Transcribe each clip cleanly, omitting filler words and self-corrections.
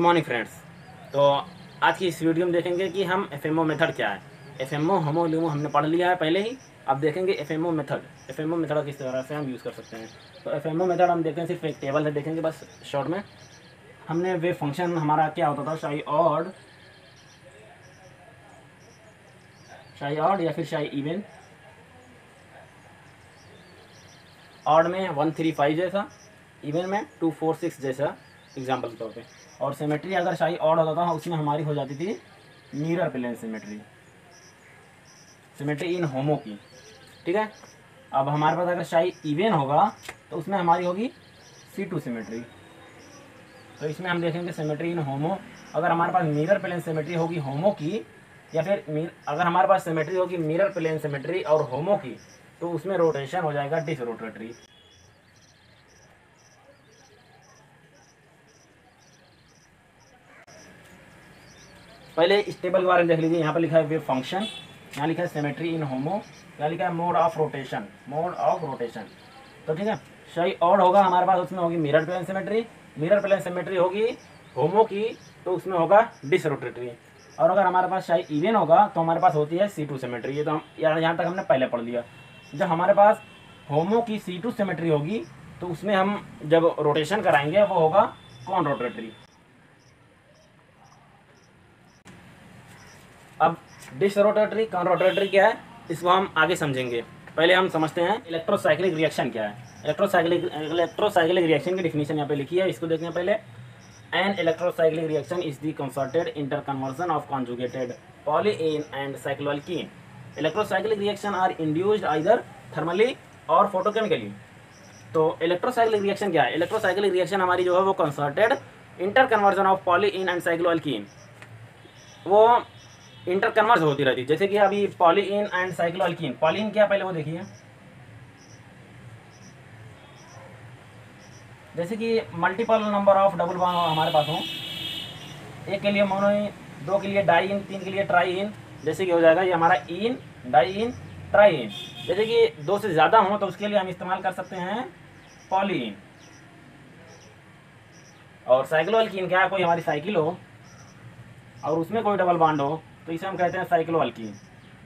Morning friends. तो आज की इस वीडियो में देखेंगे कि हम एफएमओ मेथड क्या है। एफएमओ होमो लुमो हमने पढ़ लिया है पहले ही। अब देखेंगे एफएमओ मेथड किस तरह से हम यूज़ कर सकते हैं। तो एफएमओ मेथड हम देखें सिर्फ एक टेबल है, देखेंगे बस शॉर्ट में। हमने वे फंक्शन हमारा क्या होता था, शाई ऑड या फिर शाई इवन। ऑड में 1 3 5 जैसा, इवन में 2 4 6 जैसा एग्जाम्पल के तौर पे। और सिमेट्री अगर शाही ऑड होता था उसमें हमारी हो जाती थी mirror plane symmetry in HOMO की। ठीक है। अब हमारे पास अगर शाही इवन होगा तो उसमें हमारी होगी C2 सिमेट्री। तो इसमें हम देखेंगे सिमेट्री इन होमो। अगर हमारे पास मिरर प्लेन सिमेट्री होगी होमो की, या फिर अगर हमारे पास सिमेट्री होगी मिरर प्लेन सिमेट्री और होमो की, तो उसमें रोटेशन हो जाएगा डिसरोटेटरी। पहले इस टेबल के बारे में देख लीजिए। यहाँ पर लिखा है वेव फंक्शन, यहाँ लिखा है सिमेट्री इन होमो, यहाँ लिखा है मोड ऑफ रोटेशन। तो ठीक है, शाही ऑड होगा हमारे पास, उसमें होगी मिरर प्लेन सिमेट्री होगी होमो की, तो उसमें होगा डिसरोटेटरी। और अगर हमारे पास शाही इवन होगा तो हमारे पास होती है C2 सिमेट्री। ये तो हम यहाँ तक हमने पहले पढ़ लिया। जब हमारे पास होमो की C2 सिमेट्री होगी तो उसमें हम जब रोटेशन कराएंगे वो होगा कॉन रोटेटरी। अब डिसरोटेटरी कॉन रोटेटरी क्या है, इसको हम आगे समझेंगे। पहले हम समझते हैं इलेक्ट्रोसाइक्लिक रिएक्शन क्या है। इलेक्ट्रोसाइक्लिक रिएक्शन की डिफिनीशन यहाँ पे लिखी है, इसको देखते हैं पहले। An electrocyclic reaction is the concerted interconversion of conjugated polyene and cycloalkene. Electrocyclic reaction are induced either thermally और फोटोकेमिकली। तो इलेक्ट्रोसाइक्लिक रिएक्शन क्या है? इलेक्ट्रोसाइक्लिक रिएक्शन हमारी जो है वो concerted interconversion of polyene and cycloalkene, वो इंटरकन्वर्स होती रहती है। जैसे कि अभी पॉलीइन एंड साइक्लोएल्कीन, पॉलीइन क्या पहले वो देखिए, जैसे कि multiple number of double bond हमारे पास हो, एक के लिए मोनोइन, दो के लिए डाइइन, तीन के लिए ट्राइइन, जैसे कि हो जाएगा ये हमारा इन, डाइइन, ट्राइइन। जैसे कि दो से ज़्यादा हो तो उसके लिए हम इस्तेमाल कर सकते हैं पॉलीइन। और साइक्लोएल्कीन क्या है, कोई हमारी साइकिल हो और उसमें कोई डबल बॉन्ड हो तो इसे हम कहते हैं साइक्लोएल्कीन।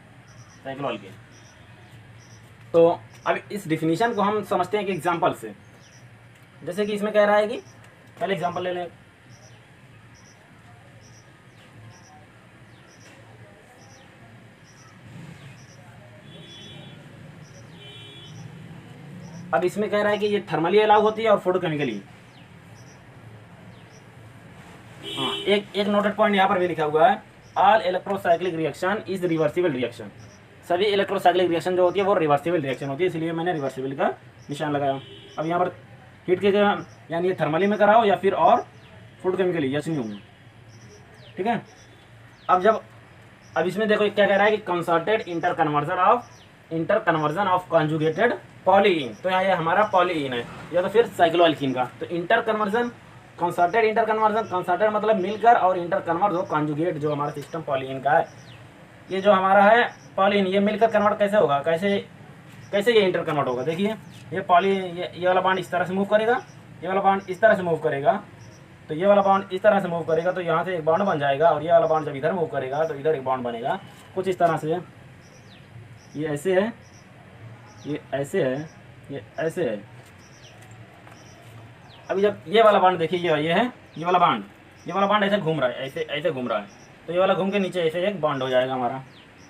तो अब इस डिफिनीशन को हम समझते हैं कि एग्जांपल से। जैसे कि इसमें कह रहा है कि पहले एग्जांपल ले लें। अब इसमें कह रहा है कि ये थर्मली अलाउ होती है और फोटोकेमिकली। हाँ, एक नोटेड पॉइंट यहाँ पर भी लिखा हुआ है, all electrocyclic reaction is reversible reaction. सभी इलेक्ट्रोसाइक्लिक रिएक्शन जो होती है वो रिवर्सिबल रिएक्शन होती है, इसलिए मैंने रिवर्सिबल का निशान लगाया। अब यहाँ पर हीट के यानी ये थर्मली में कराओ या फिर और फोटोकेमिकली, यस नहीं होंगे। ठीक है। अब इसमें देखो क्या कह रहा है कि concerted interconversion of conjugated polyene. तो यहाँ ये हमारा पॉलीइन है या तो फिर साइक्लोएल्कीन का। तो कंसर्टेड इंटरकन्वर्जन मतलब मिलकर, और इंटरकन्वर्ट हो कॉन्जुगेट जो हमारा सिस्टम पॉलीइन का है। ये जो हमारा है पॉलीइन, ये मिलकर कन्वर्ट कैसे होगा, कैसे ये इंटरकन्वर्ट होगा। देखिए ये पॉलीइन, ये वाला बॉन्ड इस तरह से मूव करेगा, ये वाला बॉन्ड इस तरह से मूव करेगा, तो ये वाला बॉन्ड इस तरह से मूव करेगा, तो यहाँ से एक बॉन्ड बन जाएगा। और ये वाला बॉन्ड जब इधर मूव करेगा तो इधर एक बॉन्ड बनेगा कुछ इस तरह से। ये ऐसे है, ये ऐसे है, ये ऐसे है। अभी जब ये वाला बॉन्ड देखिए, ये वाला बॉन्ड ऐसे घूम रहा है, ऐसे घूम रहा है, तो ये वाला घूम के नीचे ऐसे एक बॉन्ड हो जाएगा हमारा।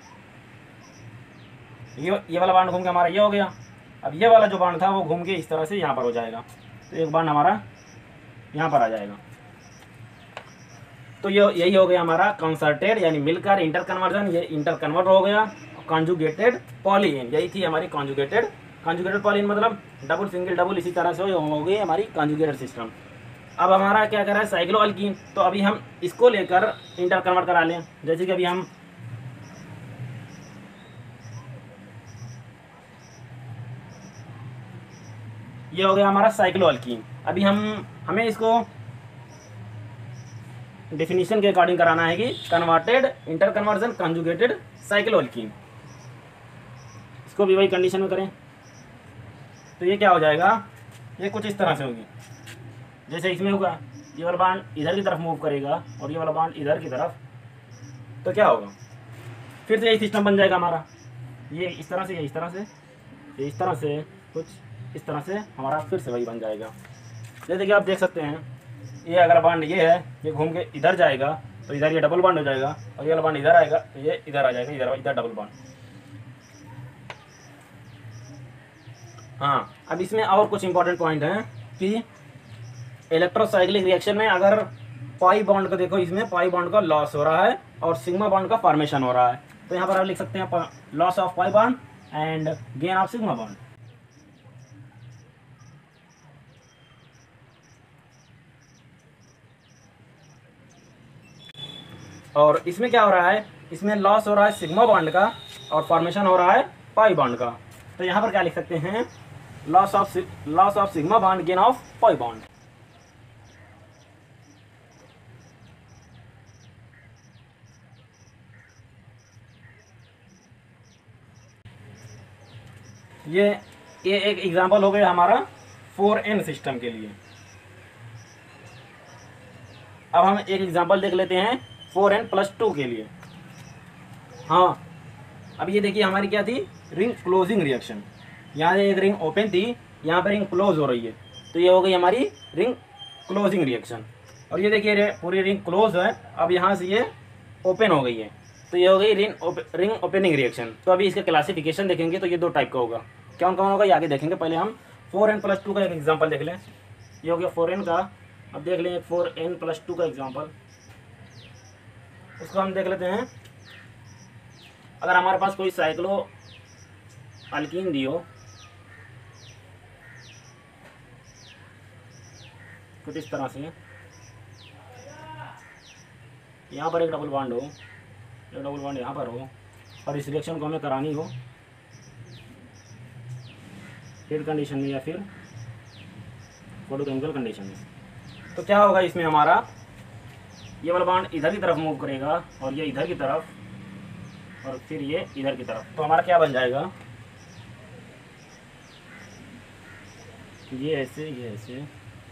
ये वाला बॉन्ड घूम के हमारा ये हो गया। अब ये वाला जो बॉन्ड था वो घूम के इस तरह से यहाँ पर हो जाएगा, तो एक बॉन्ड हमारा यहाँ पर आ जाएगा। तो यही हो गया हमारा कंसर्टेड यानी मिलकर इंटरकन्वर्जन, ये इंटरकन्वर्ट हो गया। कॉन्जुगेटेड पॉलीइन, यही थी हमारी कॉन्जुगेटेड पॉलीइन, मतलब डबल सिंगल डबल, इसी तरह से हो गई हमारी कॉन्जुगेटेड सिस्टम। अब हमारा क्या कर रहा है साइक्लोएल्कीन, तो अभी हम इसको लेकर इंटरकन्वर्ट करा लें। जैसे कि अभी हम ये हो गया हमारा साइक्लोएल्कीन। अभी हमें इसको डेफिनेशन के अकॉर्डिंग कराना है कि कन्वर्टेड इंटरकन्वर्जन कॉन्जुगेटेड साइक्लोएल्कीन। इसको भी वही कंडीशन में करें तो ये क्या हो जाएगा, ये कुछ इस तरह से होगी। जैसे इसमें होगा ये वाला बॉन्ड इधर की तरफ मूव करेगा और ये वाला बॉन्ड इधर की तरफ, तो क्या होगा, फिर से यही सिस्टम बन जाएगा हमारा। ये इस तरह से, ये इस तरह से, ये इस तरह से, कुछ इस तरह से हमारा फिर से वही बन जाएगा। जैसे कि आप देख सकते हैं, ये अगर बॉन्ड ये है, ये घूम के इधर जाएगा तो इधर ये डबल बॉन्ड हो जाएगा, और ये वाला बॉन्ड इधर आएगा तो ये इधर आ जाएगा, इधर इधर डबल बॉन्ड। हाँ, अब इसमें और कुछ इंपॉर्टेंट पॉइंट हैं कि इलेक्ट्रोसाइक्लिक रिएक्शन में अगर पाई बॉन्ड को देखो, इसमें पाई बॉन्ड का लॉस हो रहा है और सिग्मा बॉन्ड का फॉर्मेशन हो रहा है, तो यहाँ पर आप लिख सकते हैं loss of pi bond and gain of sigma bond. और इसमें क्या हो रहा है, इसमें लॉस हो रहा है सिग्मा बॉन्ड का और फॉर्मेशन हो रहा है पाई बॉन्ड का, तो यहाँ पर क्या लिख सकते हैं, loss of sigma bond gain of pi bond. ये एक एग्जांपल हो गया हमारा 4n सिस्टम के लिए। अब हम एक एग्जांपल देख लेते हैं 4n+2 के लिए। हाँ, अब ये देखिए हमारी क्या थी, रिंग क्लोजिंग रिएक्शन। यहाँ एक रिंग ओपन थी, यहाँ पर रिंग क्लोज हो रही है, तो ये हो गई हमारी रिंग क्लोजिंग रिएक्शन। और ये देखिए पूरी रिंग क्लोज है, अब यहाँ से ये ओपन हो गई है, तो ये हो गई रिंग ओपनिंग रिएक्शन। तो अभी इसका क्लासिफिकेशन देखेंगे तो ये दो टाइप का होगा। कौन कौन होगा ये आगे देखेंगे, पहले हम 4n+2 का एक एग्जाम्पल देख लें। ये हो गया 4n का, अब देख लें 4n+2 का एग्जाम्पल, उसको हम देख लेते हैं। अगर हमारे पास कोई साइक्लो अल्कीन दी हो कुछ इस तरह से, यहाँ पर एक डबल बॉन्ड हो, एक डबल बॉन्ड यहाँ पर हो, और इस रिएक्शन को हमें करानी हो हीट कंडीशन में या फिर फोटोकेमिकल कंडीशन में, तो क्या होगा इसमें हमारा, ये वाला बॉन्ड इधर की तरफ मूव करेगा और ये इधर की तरफ और फिर ये इधर की तरफ, तो हमारा क्या बन जाएगा, ये ऐसे, ये ऐसे,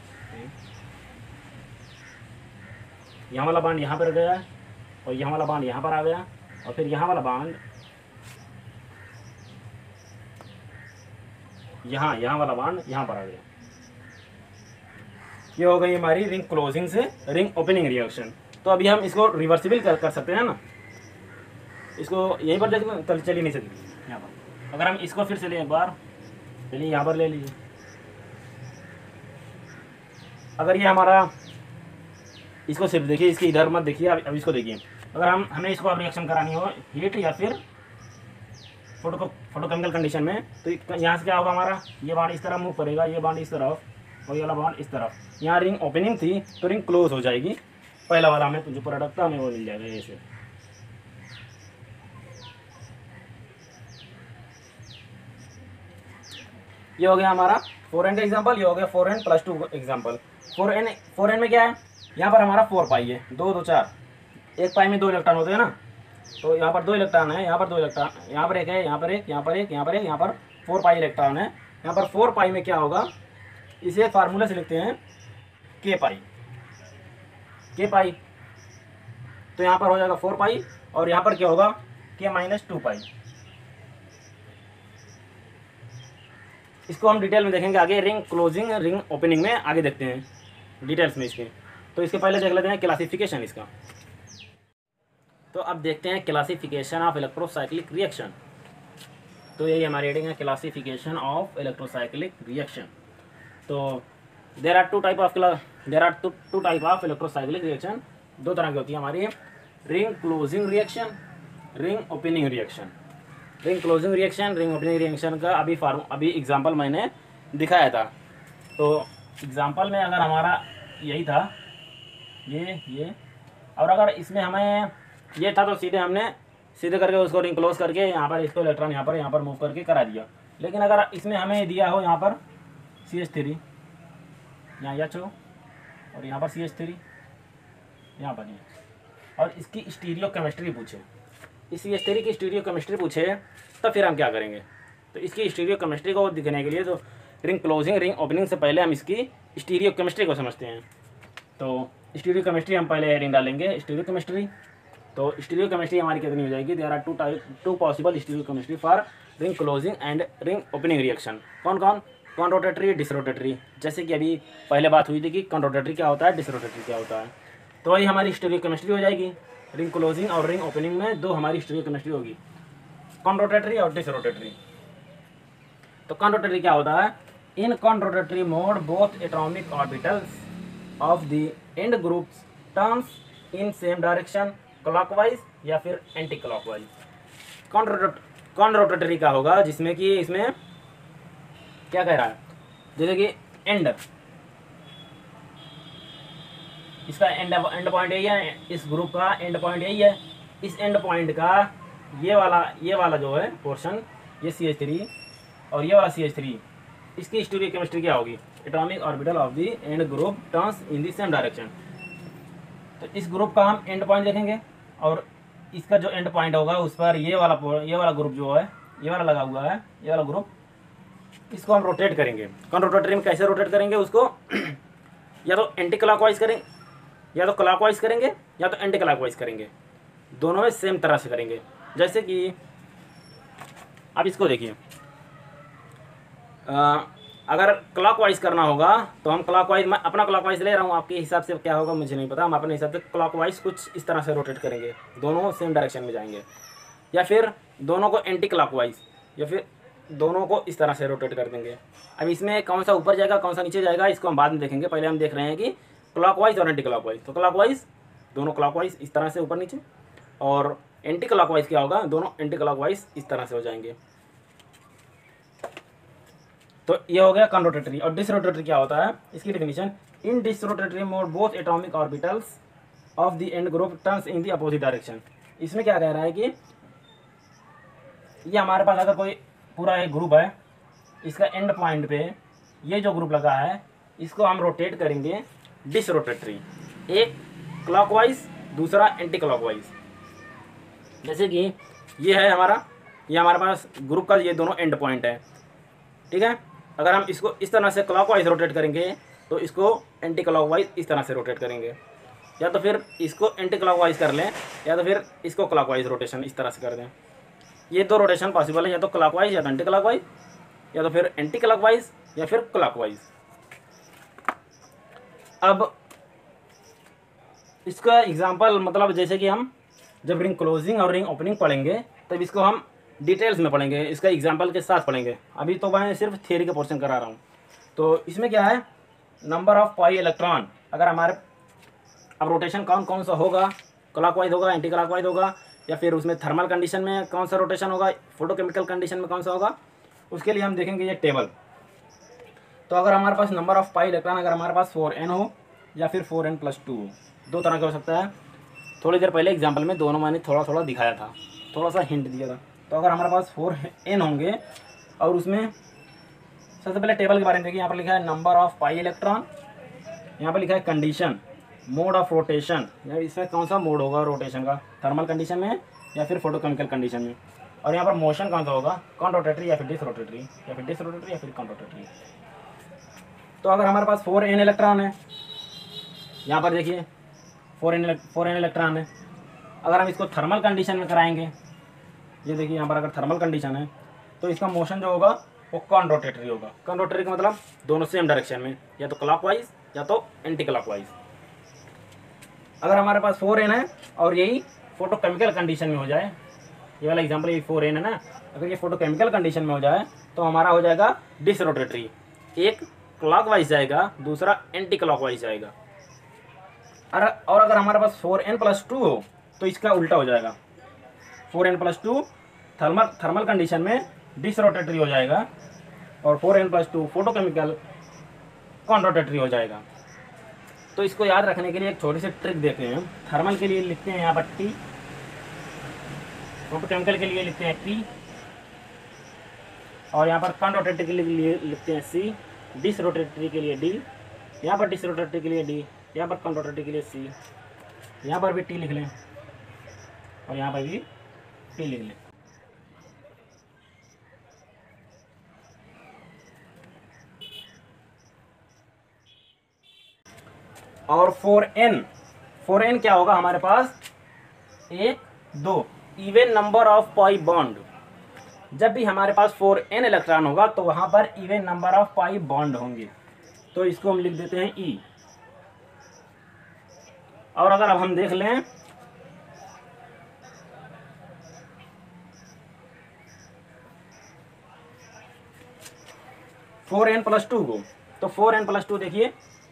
यहाँ वाला बॉन्ड यहाँ पर गया और यहाँ वाला बॉन्ड यहाँ पर आ गया और फिर यहाँ वाला बॉन्ड यहाँ वाला बॉन्ड यहाँ पर आ गया। ये हो गई हमारी रिंग क्लोजिंग से रिंग ओपनिंग रिएक्शन। तो अभी हम इसको रिवर्सिबल कर सकते हैं ना, इसको यहीं पर देख चलिए नहीं सकती यहाँ पर। अगर हम इसको फिर से लें एक बार, चलिए यहाँ पर ले लीजिए। अगर ये हमारा, इसको सिर्फ देखिए, इसके इधर मत देखिए, अब इसको देखिए। अगर हमें इसको अब रिएक्शन करानी हो हीट या फिर फोटोकेमिकल कंडीशन में, तो यहाँ से क्या होगा हमारा, ये बॉन्ड इस तरह मूव करेगा, ये बॉन्ड इस तरफ और ये वाला बॉन्ड इस तरफ। यहाँ रिंग ओपनिंग थी तो रिंग क्लोज हो जाएगी, पहला वाला हमें जो प्रोडक्ट था हमें वो मिल जाएगा ऐसे। ये हो गया हमारा 4n का एग्जांपल, ये हो गया 4n+2 एग्जांपल। 4n में क्या है, यहाँ पर हमारा 4 पाई है, 2 2 4, एक पाई में 2 इलेक्ट्रॉन होते हैं ना, तो यहाँ पर 2 इलेक्ट्रॉन है, यहाँ पर 2 इलेक्ट्रॉन, यहाँ पर एक है, यहाँ पर एक, यहाँ पर एक, यहाँ पर एक, यहाँ पर 4 पाई इलेक्ट्रॉन है। यहाँ पर 4 पाई में क्या होगा, इसे फार्मूला से लिखते हैं k पाई, तो यहाँ पर हो जाएगा 4 पाई और यहाँ पर क्या होगा k-2 पाई। इसको हम डिटेल में देखेंगे आगे, रिंग क्लोजिंग रिंग ओपनिंग में आगे देखते हैं डिटेल्स में इसके। तो इसके पहले देख लेते हैं क्लासिफिकेशन इसका। तो अब देखते हैं क्लासिफिकेशन ऑफ इलेक्ट्रोसाइक्लिक रिएक्शन। तो यही हमारी हेडिंग है, क्लासिफिकेशन ऑफ इलेक्ट्रोसाइक्लिक रिएक्शन। तो there are two type of electrocyclic reaction, दो तरह की होती है हमारी, ring closing reaction, ring opening reaction. Ring closing reaction, ring opening reaction का अभी एग्जांपल मैंने दिखाया था। तो एग्जांपल में अगर हमारा यही था ये, और अगर इसमें हमें ये था तो सीधे करके उसको रिंग क्लोज करके यहाँ पर इसको इलेक्ट्रॉन यहाँ पर मूव करके करा दिया। लेकिन अगर इसमें हमें दिया हो यहाँ पर CH3, यहाँ H हो और यहाँ पर CH3 यहाँ पर नहीं, और इसकी स्टीरियो केमिस्ट्री पूछे, इस CH3 की स्टीरियो केमिस्ट्री पूछे, तब फिर हम क्या करेंगे। तो इसकी स्टीरियो केमिस्ट्री को दिखने के लिए तो रिंग क्लोजिंग रिंग ओपनिंग से पहले हम इसकी स्टीरियो केमिस्ट्री को समझते हैं। तो स्टीरियोकेमिस्ट्री हम पहले हेडिंग डालेंगे स्टीरियोकेमिस्ट्री। तो स्टीरियोकेमिस्ट्री हमारी कितनी हो जाएगी, there are two possible stereochemistry for ring closing and ring opening reaction. कौन कौन? कौन रोटेटरी, डिसरोटेटरी। जैसे कि अभी पहले बात हुई थी कि कौन रोटेटरी क्या होता है, डिसरोटेटरी क्या होता है। तो वही हमारी स्टीरियोकेमिस्ट्री हो जाएगी। रिंग क्लोजिंग और रिंग ओपनिंग में दो हमारी स्टीरियोकेमिस्ट्री होगी, कौन रोटेटरी और डिसरोटेटरी। तो कौन रोटेटरी क्या होता है? In conrotatory mode both atomic orbitals of the end groups turns in same direction clockwise या फिर एंटी क्लॉकवाइज। कौन रोटेटरी का होगा जिसमें कि इसमें क्या कह रहा है, जैसे कि एंड, इसका एंड पॉइंट यही है, इस ग्रुप का एंड पॉइंट यही है। इस एंड पॉइंट का ये वाला जो है पोर्शन, ये CH3 और ये वाला CH3, इसकी स्टीरियोकेमिस्ट्री क्या होगी? Atomic orbital of the end group turns in the same direction. तो इस ग्रुप का हम एंड पॉइंट देखेंगे और इसका जो एंड पॉइंट होगा उस पर ये वाला ग्रुप जो है, ये वाला लगा हुआ है, ये वाला ग्रुप, इसको हम रोटेट करेंगे। कौन रोटेटरी में कैसे रोटेट करेंगे उसको? या तो एंटी क्लॉकवाइज करेंगे, या तो क्लॉकवाइज करेंगे, या तो एंटी क्लॉकवाइज करेंगे। दोनों में सेम तरह से करेंगे। जैसे कि आप इसको देखिए, अगर क्लॉकवाइज करना होगा तो हम क्लॉकवाइज, मैं अपना क्लॉकवाइज ले रहा हूँ, आपके हिसाब से क्या होगा मुझे नहीं पता, हम अपने हिसाब से क्लॉकवाइज कुछ इस तरह से रोटेट करेंगे, दोनों सेम डायरेक्शन में जाएंगे। या फिर दोनों को एंटी क्लॉकवाइज, या फिर दोनों को इस तरह से रोटेट कर देंगे। अब इसमें कौन सा ऊपर जाएगा कौन सा नीचे जाएगा इसको हम बाद में देखेंगे। पहले हम देख रहे हैं कि क्लॉकवाइज और एंटी क्लॉकवाइज। तो क्लॉकवाइज, दोनों क्लॉकवाइज इस तरह से ऊपर नीचे, और एंटी क्लॉकवाइज क्या होगा, दोनों एंटी क्लॉकवाइज इस तरह से हो जाएंगे। तो ये हो गया कॉनरोटेटरी। और डिसरोटेटरी क्या होता है, इसकी definition, in disrotatory mode both atomic orbitals of the end group turns in the opposite direction. इसमें क्या कह रहा है कि ये हमारे पास अगर कोई पूरा एक ग्रुप है, इसका एंड पॉइंट पे ये जो ग्रुप लगा है इसको हम रोटेट करेंगे डिसरोटेटरी, एक क्लॉकवाइज दूसरा एंटी क्लॉकवाइज। जैसे कि ये है हमारा, ये हमारे पास ग्रुप का ये दोनों एंड पॉइंट है, ठीक है। अगर हम इसको इस तरह से क्लॉकवाइज रोटेट करेंगे तो इसको एंटी क्लॉकवाइज इस तरह से रोटेट करेंगे, या तो फिर इसको एंटी क्लॉकवाइज कर लें, या तो फिर इसको क्लॉकवाइज रोटेशन इस तरह से कर दें। ये दो रोटेशन पॉसिबल है, या तो क्लॉकवाइज या तो एंटी क्लॉकवाइज, या तो फिर एंटी क्लॉकवाइज या फिर क्लॉकवाइज। अब इसका एग्जांपल, मतलब जैसे कि हम जब रिंग क्लोजिंग और रिंग ओपनिंग पढ़ेंगे तब इसको हम डिटेल्स में पढ़ेंगे, इसका एग्जांपल के साथ पढ़ेंगे। अभी तो मैं सिर्फ थियरी का पोर्शन करा रहा हूँ। तो इसमें क्या है, नंबर ऑफ पाई इलेक्ट्रॉन, अगर हमारे, अब रोटेशन कौन सा होगा, क्लॉकवाइज होगा, एंटी क्लॉकवाइज होगा, या फिर उसमें थर्मल कंडीशन में कौन सा रोटेशन होगा, फोटोकेमिकल कंडीशन में कौन सा होगा, उसके लिए हम देखेंगे ये टेबल। तो अगर हमारे पास नंबर ऑफ पाई इलेक्ट्रॉन, अगर हमारे पास 4n हो या फिर 4n+2 हो, दो तरह का हो सकता है। थोड़ी देर पहले एग्जाम्पल में दोनों मैंने थोड़ा दिखाया था, थोड़ा सा हिंट दिया था। तो अगर हमारे पास 4n होंगे और उसमें सबसे पहले टेबल के बारे में देखिए, यहाँ पर लिखा है नंबर ऑफ पाई इलेक्ट्रॉन, यहाँ पर लिखा है कंडीशन, मोड ऑफ रोटेशन, इसमें कौन सा मोड होगा रोटेशन का, थर्मल कंडीशन में या फिर फोटोकेमिकल कंडीशन में, और यहाँ पर मोशन कौन सा होगा, कौन रोटेटरी या फिर डिस रोटेटरी, या फिर डिस रोटेटरी या फिर कौन रोटेटरी। तो अगर हमारे पास 4n इलेक्ट्रॉन है, यहाँ पर देखिए 4n इलेक्ट्रॉन है, अगर हम इसको थर्मल कंडीशन में कराएंगे, ये देखिए यहाँ पर अगर थर्मल कंडीशन है तो इसका मोशन जो होगा वो कौन रोटेटरी होगा। कौन रोटेटरी का मतलब दोनों सेम डायरेक्शन में, या तो क्लॉकवाइज या तो एंटी क्लॉकवाइज। अगर हमारे पास 4n है और यही फोटोकेमिकल कंडीशन में हो जाए, ये वाला एग्जांपल, ये 4n है ना, अगर ये फोटोकेमिकल कंडीशन में हो जाए तो हमारा हो जाएगा डिस रोटेटरी, एक क्लॉकवाइज जाएगा दूसरा एंटी क्लॉकवाइज जाएगा। और अगर हमारे पास 4n+2 हो तो इसका उल्टा हो जाएगा, 4n+2 थर्मल कंडीशन में डिस रोटेटरी हो जाएगा और 4n+2 फोटोकेमिकल कौन रोटेटरी हो जाएगा। तो इसको याद रखने के लिए एक छोटी सी ट्रिक देखते हैं। थर्मल के लिए लिखते हैं यहाँ पर T, फोटोकेमिकल के लिए लिखते हैं P, और यहाँ पर कौन रोटेटरी के लिए लिखते हैं C, डिस रोटेटरी के लिए D, यहाँ पर डिस रोटेटरी के लिए D, यहाँ पर कौन रोटेटरी के लिए C, यहाँ पर भी T लिख लें और यहाँ पर भी P लिख लें। और 4n क्या होगा हमारे पास, 1 2 even number of pi bond. जब भी हमारे पास 4n इलेक्ट्रॉन होगा तो वहां पर even number of pi bond होंगे, तो इसको हम लिख देते हैं E। और अगर अब हम देख लें फोर एन प्लस टू को, तो 4n+2 देखिए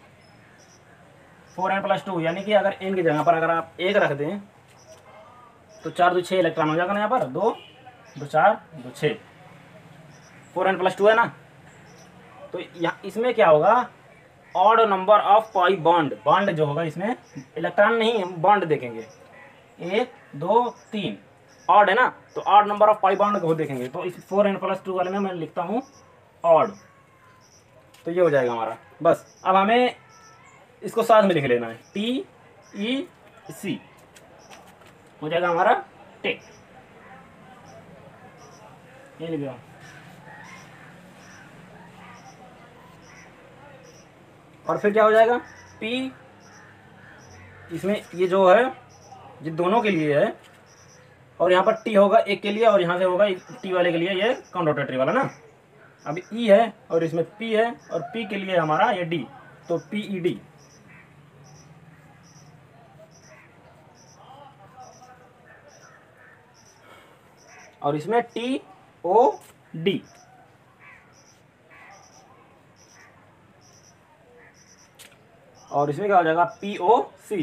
4n+2 यानी कि अगर n की जगह पर अगर आप 1 रख दें तो 4 2 6 इलेक्ट्रॉन हो जाएगा ना, यहाँ पर 2 2 4 2 6 4n+2 है ना। तो यहाँ इसमें क्या होगा, odd number of pi bond जो होगा इसमें इलेक्ट्रॉन नहीं बॉन्ड देखेंगे, 1 2 3 ऑड है ना, तो odd number of pi bond को देखेंगे। तो इस 4n+2 वाले में मैं लिखता हूँ ऑड, तो ये हो जाएगा हमारा। बस अब हमें इसको साथ में लिख लेना है, TEC हो जाएगा हमारा टेक, ये लिख दो। और फिर क्या हो जाएगा, P इसमें ये जो है ये दोनों के लिए है, और यहाँ पर T होगा एक के लिए, और यहाँ से होगा T वाले के लिए ये काउंटर रोटेटरी वाला ना। अब E है और इसमें P है, और P के लिए हमारा ये D, तो PED। और इसमें TOD, और इसमें क्या हो जाएगा POC।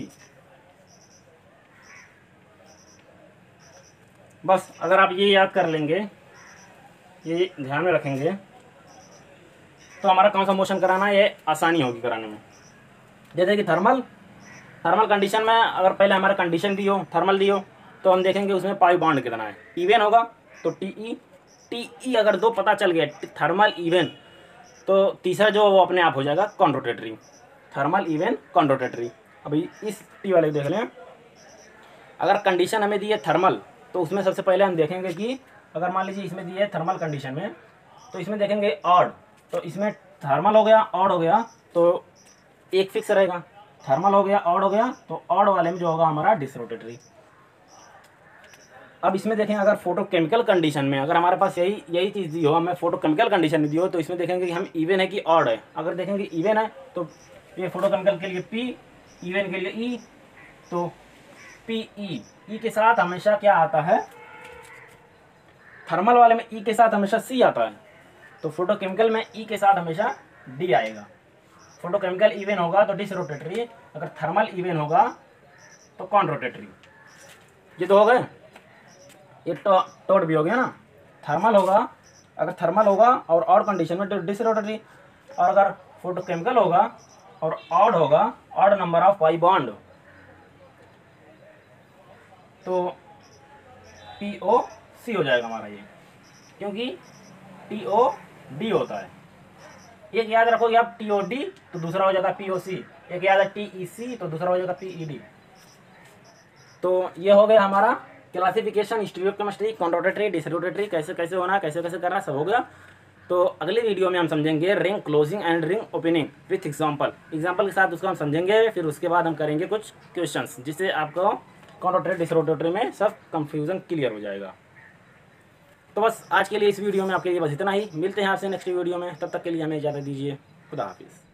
बस अगर आप ये याद कर लेंगे, ये ध्यान में रखेंगे, तो हमारा कौन सा मोशन कराना है ये आसानी होगी कराने में। जैसे कि थर्मल कंडीशन में अगर पहले हमारा कंडीशन दी हो, थर्मल दी हो, तो हम देखेंगे उसमें पाई बॉन्ड कितना है। इवन होगा तो TE अगर 2 पता चल गया, थर्मल इवन, तो तीसरा जो वो अपने आप हो जाएगा conrotatory, thermal even conrotatory. अभी इस T वाले देख लें, अगर कंडीशन हमें दी है थर्मल, तो उसमें सबसे पहले हम देखेंगे कि अगर मान लीजिए इसमें दी है थर्मल कंडीशन में, तो इसमें देखेंगे ऑड, तो इसमें थर्मल हो गया ऑड हो गया तो एक फिक्स रहेगा, थर्मल हो गया ऑड हो गया, तो ऑड वाले में जो होगा हमारा डिसरोटेटरी। अब इसमें देखें अगर फोटोकेमिकल कंडीशन में अगर हमारे पास यही चीज़ दी हो, हमें फोटोकेमिकल कंडीशन में दी हो, तो इसमें देखेंगे कि हम इवन है कि ऑड है। अगर देखेंगे इवन है तो ये फोटोकेमिकल के लिए P, इवन के लिए E, तो PE। E के साथ हमेशा क्या आता है, थर्मल वाले में E के साथ हमेशा C आता है, तो फोटोकेमिकल में E के साथ हमेशा D आएगा। फोटोकेमिकल इवन होगा तो डिस रोटेटरी, अगर थर्मल इवन होगा तो कॉन रोटेटरी। ये तो हो गए, ये टोट भी हो गया ना। थर्मल होगा, अगर थर्मल होगा और ऑड कंडीशन में तो डिस रोटेटरी, और अगर फोटोकेमिकल होगा और ऑड होगा, odd number of pi bond, तो POC हो जाएगा हमारा ये, क्योंकि TOD होता है। एक याद रखोगे आप TOD तो दूसरा हो जाएगा POC, एक याद है TEC तो दूसरा हो जाएगा PED। तो ये हो गया हमारा classification stereochemistry, conrotatory, disrotatory, कैसे कैसे होना, कैसे कैसे करना, सब हो गया। तो अगले वीडियो में हम समझेंगे ring closing and ring opening with example के साथ उसको हम समझेंगे। फिर उसके बाद हम करेंगे कुछ क्वेश्चंस, जिससे आपको कॉन रोटेटरी डिस रोटेटरी में सब कंफ्यूजन क्लियर हो जाएगा। तो बस आज के लिए इस वीडियो में आपके लिए बस इतना ही। मिलते हैं आपसे नेक्स्ट वीडियो में, तब तक के लिए हमें इजाज़त दीजिए। खुदा हाफिज़।